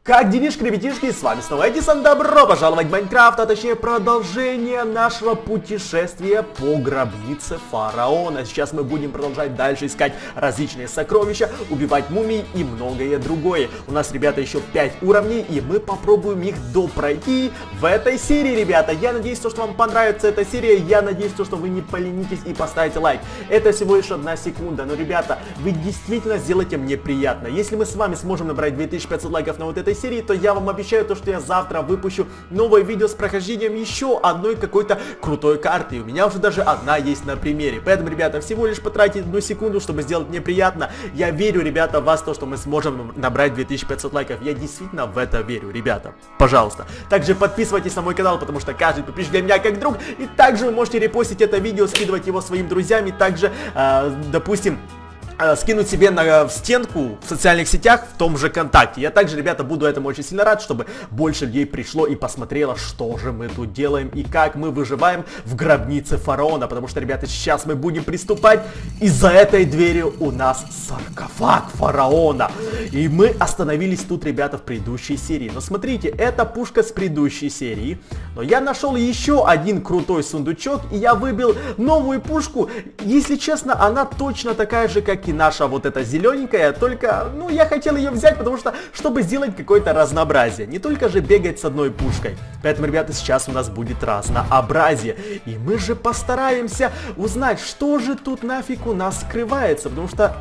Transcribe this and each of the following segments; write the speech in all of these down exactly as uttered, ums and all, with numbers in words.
Как делишки, ребятишки, с вами снова Эдисон, добро пожаловать в Майнкрафт, а точнее продолжение нашего путешествия по гробнице фараона. Сейчас мы будем продолжать дальше искать различные сокровища, убивать мумий и многое другое. У нас, ребята, еще пять уровней, и мы попробуем их допройти в этой серии, ребята. Я надеюсь, что вам понравится эта серия, я надеюсь, что вы не поленитесь и поставите лайк. Это всего лишь одна секунда, но, ребята, вы действительно сделаете мне приятно. Если мы с вами сможем набрать две тысячи пятьсот лайков на вот этой серии, то я вам обещаю то, что я завтра выпущу новое видео с прохождением еще одной какой-то крутой карты. И у меня уже даже одна есть на примере. Поэтому, ребята, всего лишь потратить одну секунду, чтобы сделать мне приятно. Я верю, ребята, в вас, то, что мы сможем набрать две тысячи пятьсот лайков. Я действительно в это верю, ребята. Пожалуйста. Также подписывайтесь на мой канал, потому что каждый подписчик для меня как друг. И также вы можете репостить это видео, скидывать его своим друзьям. И также, э, допустим... скинуть себе на в стенку в социальных сетях в том же ВКонтакте. Я также, ребята, буду этому очень сильно рад, чтобы больше людей пришло и посмотрело, что же мы тут делаем и как мы выживаем в гробнице фараона. Потому что, ребята, сейчас мы будем приступать, и за этой дверью у нас саркофаг фараона. И мы остановились тут, ребята, в предыдущей серии. Но смотрите, это пушка с предыдущей серии. Но я нашел еще один крутой сундучок, и я выбил новую пушку. Если честно, она точно такая же, как и наша вот эта зелененькая, только, ну, я хотел ее взять, потому что, чтобы сделать какое-то разнообразие, не только же бегать с одной пушкой. Поэтому, ребята, сейчас у нас будет разнообразие, и мы же постараемся узнать, что же тут нафиг у нас скрывается, потому что...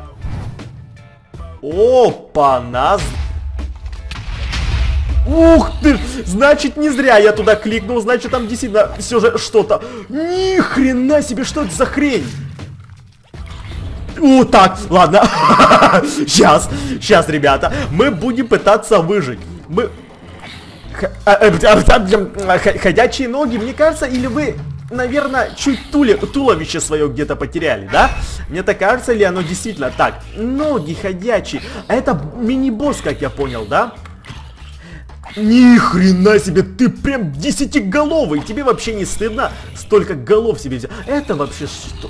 Опа, нас... Ух ты! Значит, не зря я туда кликнул, значит, там действительно все же что-то... Ни хрена себе, что это за хрень? О, так, ладно. Сейчас, сейчас, ребята, мы будем пытаться выжить. Мы... Ходячие ноги, мне кажется, или вы, наверное, чуть туле... туловище свое где-то потеряли, да? Мне так кажется, или оно действительно так? Ноги ходячие. А это мини-босс, как я понял, да? Ни хрена себе, ты прям десятиголовый. Тебе вообще не стыдно столько голов себе взять? Это вообще что?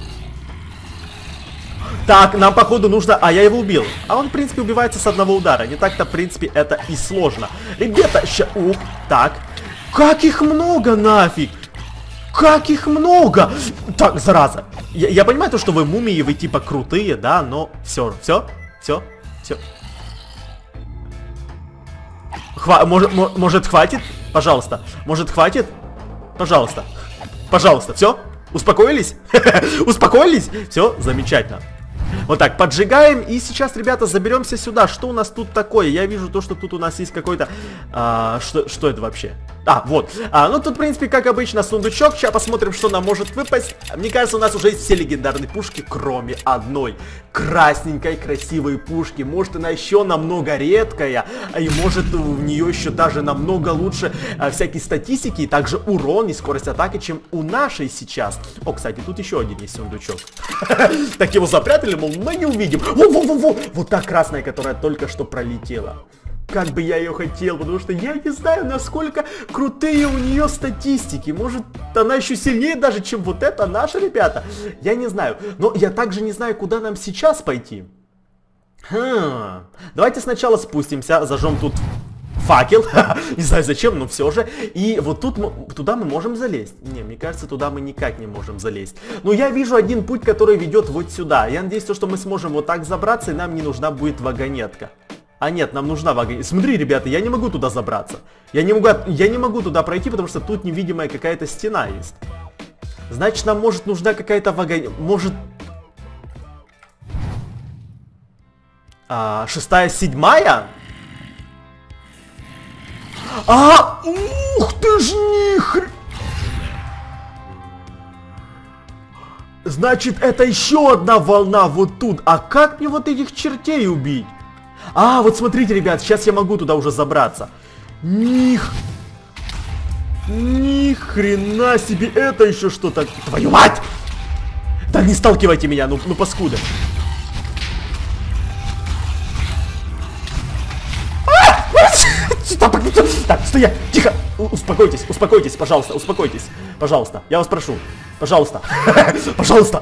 Так, нам, походу, нужно... А, я его убил. А он, в принципе, убивается с одного удара. Не так-то, в принципе, это и сложно. Ребята, ща... Ух, так. Как их много нафиг! Как их много! Так, зараза. Я, я понимаю то, что вы мумии, вы типа крутые, да, но... Все, все, все, все. Хва... Может, может, хватит? Пожалуйста. Может, хватит? Пожалуйста. Пожалуйста, все? Успокоились? Успокоились? Все, замечательно. Вот так, поджигаем, и сейчас, ребята, заберемся сюда. Что у нас тут такое? Я вижу то, что тут у нас есть какой-то... А, что, что это вообще? А, вот. А, ну, тут, в принципе, как обычно, сундучок. Сейчас посмотрим, что нам может выпасть. Мне кажется, у нас уже есть все легендарные пушки, кроме одной. Красненькой, красивой пушки. Может, она еще намного редкая. И может, в нее еще даже намного лучше а, всякие статистики. И также урон и скорость атаки, чем у нашей сейчас. О, кстати, тут еще один есть сундучок. Так его запрятали, мол, мы не увидим. Во-во-во-во! Вот та красная, которая только что пролетела. Как бы я ее хотел, потому что я не знаю, насколько крутые у нее статистики. Может, она еще сильнее даже, чем вот это наша, ребята. Я не знаю. Но я также не знаю, куда нам сейчас пойти. Хм. Давайте сначала спустимся, зажжем тут факел. Не знаю зачем, но все же. И вот тут мы, туда мы можем залезть. Не, мне кажется, туда мы никак не можем залезть. Но я вижу один путь, который ведет вот сюда. Я надеюсь, что мы сможем вот так забраться, и нам не нужна будет вагонетка. А нет, нам нужна вагонетка. Смотри, ребята, я не могу туда забраться. Я не могу, я не могу туда пройти, потому что тут невидимая какая-то стена есть. Значит, нам может нужна какая-то вагонетка. Может... А, шестая, седьмая? А, ух ты ж нихрен! Значит, это еще одна волна вот тут. А как мне вот этих чертей убить? А, вот смотрите, ребят, сейчас я могу туда уже забраться. Них... Ни хрена себе, это еще что-то... Твою мать! Да не сталкивайте меня, ну, ну паскуды. Так, стоять, тихо, успокойтесь, успокойтесь, пожалуйста, успокойтесь, пожалуйста, я вас прошу, пожалуйста, пожалуйста.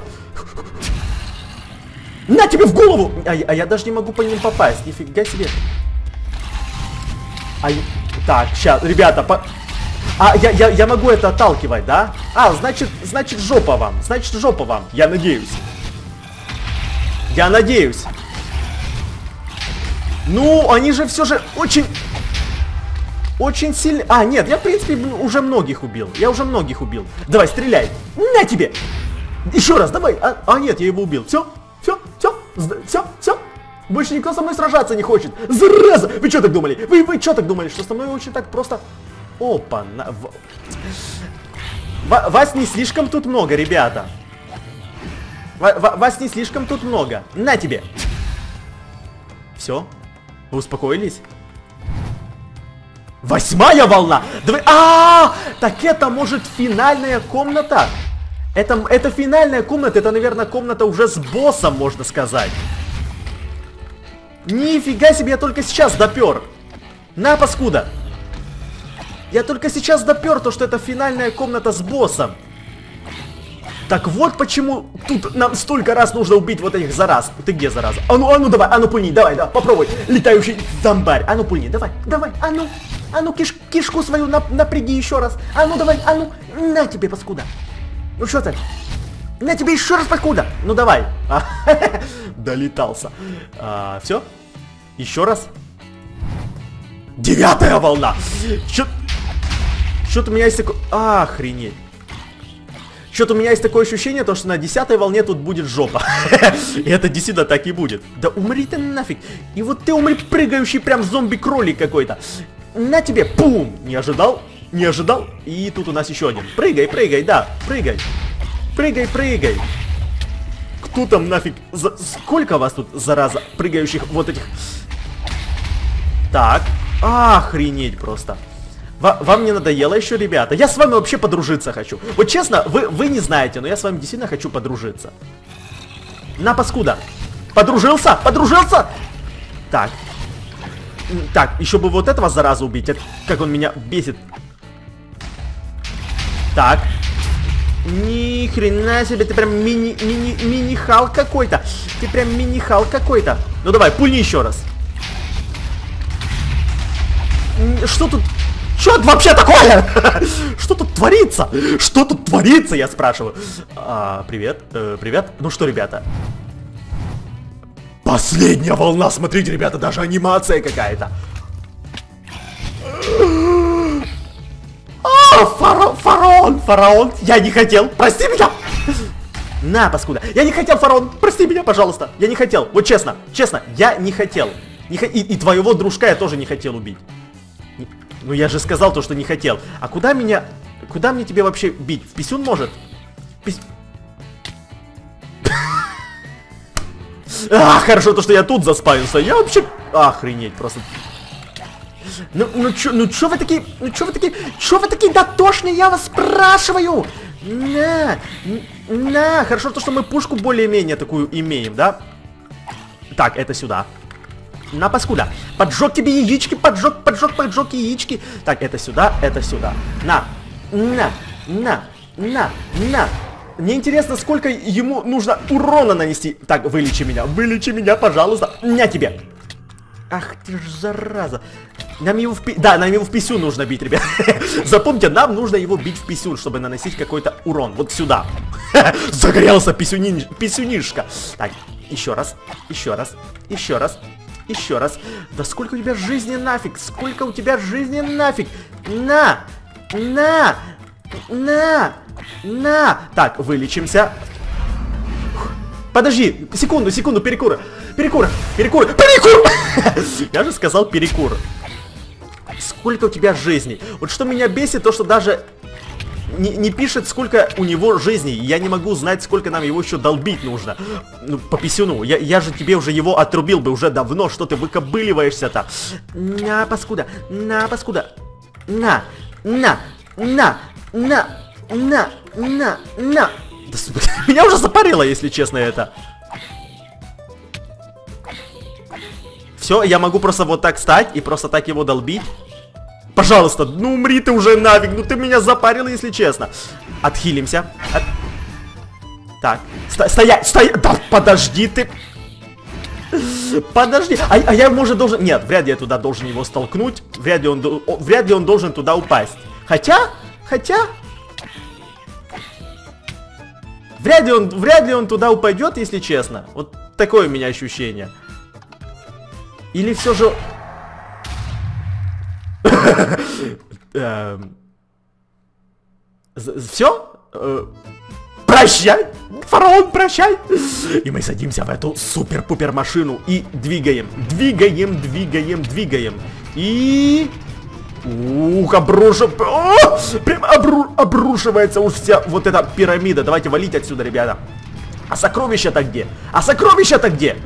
На тебе в голову! А, а я даже не могу по ним попасть, нифига себе. А, так, сейчас, ребята, по... А, я, я, я могу это отталкивать, да? А, значит, значит, жопа вам. Значит, жопа вам. Я надеюсь. Я надеюсь. Ну, они же все же очень... Очень сильно... А, нет, я, в принципе, уже многих убил. Я уже многих убил. Давай, стреляй. На тебе. Еще раз, давай. А, а нет, я его убил. Все, все, все, все, все. Больше никто со мной сражаться не хочет. Зараза! Вы что так думали? Вы, вы что так думали? Что со мной очень так просто... Опа, на... В... В... Вас не слишком тут много, ребята. В... В... Вас не слишком тут много. На тебе. Все? Вы успокоились? Восьмая волна! Давай... А, -а, а, так это может финальная комната? Это, это финальная комната, это, наверное, комната уже с боссом, можно сказать. Нифига себе, я только сейчас допер. На, паскуда. Я только сейчас допер то, что это финальная комната с боссом. Так вот почему тут нам столько раз нужно убить вот этих зараз. Ты где, зараза? А ну, а ну давай, а ну пульни, давай, да, попробуй. Летающий зомбарь. А ну пульни, давай, давай, а ну. А ну киш, кишку свою нап напряги еще раз. А ну давай, а ну. На тебе, паскуда. Ну что ты? На тебе еще раз, паскуда. Ну давай. А, долетался. А, все? Еще раз. Девятая волна. Чё... Что-то у меня есть такое... Охренеть. Что-то у меня есть такое ощущение, то, что на десятой волне тут будет жопа. И это действительно так и будет. Да умри ты нафиг. И вот ты умри, прыгающий прям зомби-кролик какой-то. На тебе, пум! Не ожидал, не ожидал. И тут у нас еще один. Прыгай, прыгай, да, прыгай. Прыгай, прыгай. Кто там нафиг? За... Сколько вас тут, зараза, прыгающих вот этих... Так, охренеть просто. Вам не надоело еще, ребята? Я с вами вообще подружиться хочу. Вот честно, вы, вы не знаете, но я с вами действительно хочу подружиться. На, паскуда. Подружился? Подружился? Так. Так, еще бы вот этого зараза убить. Это, как он меня бесит. Так. Ни хрена себе, ты прям мини, мини, мини-хал какой-то. Ты прям мини-хал какой-то. Ну давай, пульни еще раз. Что тут? Что это вообще такое? Что тут творится? Что тут творится, я спрашиваю. А, привет, э, привет. Ну что, ребята? Последняя волна, смотрите, ребята, даже анимация какая-то. А, фараон, фараон, фараон. Я не хотел, прости меня. На, паскуда. Я не хотел, фараон, прости меня, пожалуйста. Я не хотел, вот честно, честно, я не хотел. Не х... и, и твоего дружка я тоже не хотел убить. Ну я же сказал то, что не хотел. А куда меня... Куда мне тебе вообще бить? В писюн может? Пис... А, хорошо то, что я тут заспавился. Я вообще... Охренеть просто. Ну, ну чё, ну чё вы такие... Ну чё вы такие... Чё вы такие дотошные, я вас спрашиваю? На... На... Хорошо то, что мы пушку более-менее такую имеем, да? Так, это сюда. На, паскуда. Поджег тебе яички, поджег, поджег, поджег яички. Так, это сюда, это сюда. На, на, на, на, на. Мне интересно, сколько ему нужно урона нанести. Так, вылечи меня, вылечи меня, пожалуйста. На тебе. Ах ты ж зараза. Нам его в пи... Да, нам его в писюн нужно бить, ребят. Запомните, нам нужно его бить в писюн, чтобы наносить какой-то урон. Вот сюда. Загорелся писюнин... писюнишка. Так, еще раз, еще раз, еще раз. Еще раз. Да сколько у тебя жизни нафиг? Сколько у тебя жизни нафиг? На! На! На! На! Так, вылечимся. Подожди, секунду, секунду, перекур. Перекур, перекур, перекур! Я же сказал перекур. Сколько у тебя жизней? Вот что меня бесит, то что даже... Не, не пишет, сколько у него жизней. Я не могу знать, сколько нам его еще долбить нужно. Ну, по писюну. Я, я же тебе уже его отрубил бы уже давно. Что ты выкобыливаешься-то? На, паскуда. На, паскуда. На. На. На. На. На. На. На. Да, меня уже запарило, если честно, это. Все, я могу просто вот так стать и просто так его долбить. Пожалуйста, ну умри ты уже нафиг, ну ты меня запарил, если честно. Отхилимся. От... Так, Сто стоять, стоять, да подожди ты. Подожди, а, а я, может, должен... Нет, вряд ли я туда должен его столкнуть. Вряд ли он, вряд ли он должен туда упасть. Хотя, хотя... Вряд ли он, вряд ли он туда упадет, если честно. Вот такое у меня ощущение. Или все же... Все? Прощай! Фараон, прощай! И мы садимся в эту супер-пупер машину и двигаем, двигаем, двигаем, двигаем. И... Ух, обрушив... Прям обру... обрушивается уж вся вот эта пирамида. Давайте валить отсюда, ребята. А сокровища-то где? А сокровища-то где?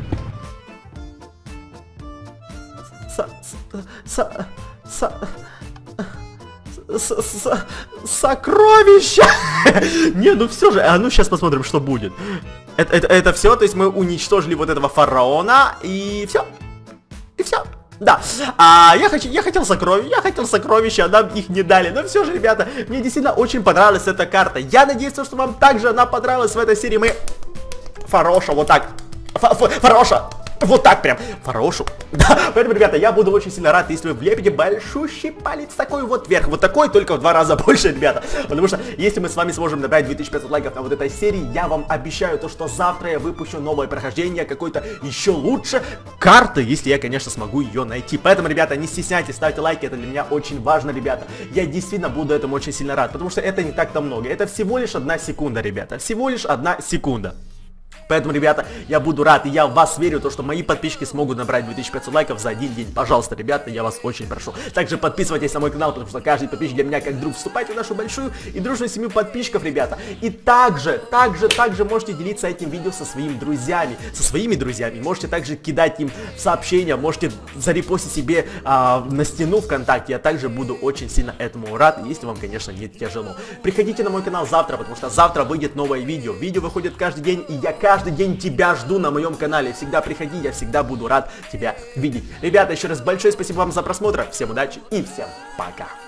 Сокровища! Не, ну все же, а ну сейчас посмотрим, что будет. Это, это, это все, то есть мы уничтожили вот этого фараона, и все. И все. Да, а я, хочу, я хотел сокровища, я хотел сокровища, а нам их не дали. Но все же, ребята, мне действительно очень понравилась эта карта. Я надеюсь, что вам также она понравилась в этой серии. Мы... Фароша, вот так. Фароша. Вот так прям, Фарошу. Да, поэтому, ребята, я буду очень сильно рад, если вы влепите большущий палец такой вот вверх. Вот такой, только в два раза больше, ребята. Потому что, если мы с вами сможем набрать две тысячи пятьсот лайков на вот этой серии, я вам обещаю то, что завтра я выпущу новое прохождение, какой-то еще лучше карты, если я, конечно, смогу ее найти. Поэтому, ребята, не стесняйтесь, ставьте лайки, это для меня очень важно, ребята. Я действительно буду этому очень сильно рад, потому что это не так-то много. Это всего лишь одна секунда, ребята. Всего лишь одна секунда. Поэтому, ребята, я буду рад, и я в вас верю, то, что мои подписчики смогут набрать две тысячи пятьсот лайков за один день. Пожалуйста, ребята, я вас очень прошу. Также подписывайтесь на мой канал, потому что каждый подписчик для меня как друг. Вступайте в нашу большую и дружную семью подписчиков, ребята. И также, также, также можете делиться этим видео со своими друзьями. Со своими друзьями. Можете также кидать им сообщения, можете зарепостить себе а, на стену ВКонтакте. Я также буду очень сильно этому рад, если вам, конечно, не тяжело. Приходите на мой канал завтра, потому что завтра выйдет новое видео. Видео выходит каждый день, и я каждый Каждый день тебя жду на моем канале. Всегда приходи, я всегда буду рад тебя видеть. Ребята, еще раз большое спасибо вам за просмотр. Всем удачи и всем пока.